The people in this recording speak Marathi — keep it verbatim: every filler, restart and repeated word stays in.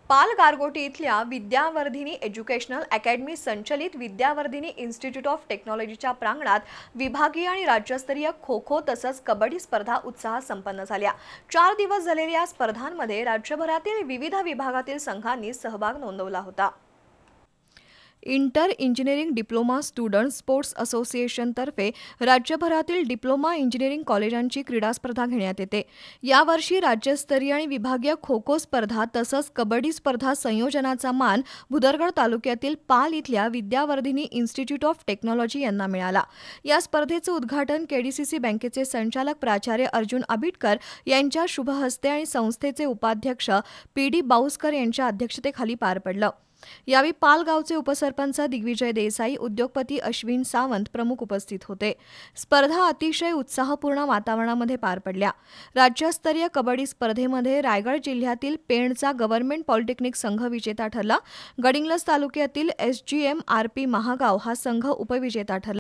पाल गारगोटी इथल्या विद्यावर्धिनी एज्युकेशनल अकॅडमी संचलित विद्यावर्धिनी इन्स्टिट्यूट ऑफ टेक्नॉलॉजीच्या प्रांगणात विभागीय आणि राज्यस्तरीय खो खो तसंच कबड्डी स्पर्धा उत्साहात संपन्न झाल्या। चार दिवस झालेल्या या स्पर्धांमध्ये राज्यभरातील विविध विभागातील संघांनी सहभाग नोंदवला होता। Inter engineering diploma student sports association तर्फे राज्यभरातील डिप्लोमा इंजिनिअरिंग कॉलेजांची क्रीडा स्पर्धा घेण्यात येते। यावर्षी राज्यस्तरीय आणि विभागीय खो खो स्पर्धा तसंच कबड्डी स्पर्धा संयोजनाचा मान भुदरगड तालुक्यातील पाल इथल्या विद्यावर्धिनी इन्स्टिट्यूट ऑफ टेक्नॉलॉजी यांना मिळाला। या स्पर्धेचे उद्घाटन केडीसीसी बँकेचे संचालक प्राचार्य अर्जुन आबिटकर यांच्या शुभ हस्ते आणि संस्थेचे उपाध्यक्ष पी डी बाऊसकर यांच्या अध्यक्षतेखाली पार पडलं। यावेळी पाल गावचे उपसरपंच दिग्विजय देसाई, उद्योगपती अश्विन सावंत प्रमुख उपस्थित होते। स्पर्धा अतिशय उत्साहपूर्ण वातावरणामध्ये पार पडल्या। राज्यस्तरीय कबड्डी स्पर्धेमध्ये रायगड जिल्ह्यातील पेणचा गव्हर्नमेंट पॉलिटेक्निक संघ विजेता ठरला। गडिंग्लज तालुक्यातील S G M R P Mahagaon हा संघ उपविजेता ठरला।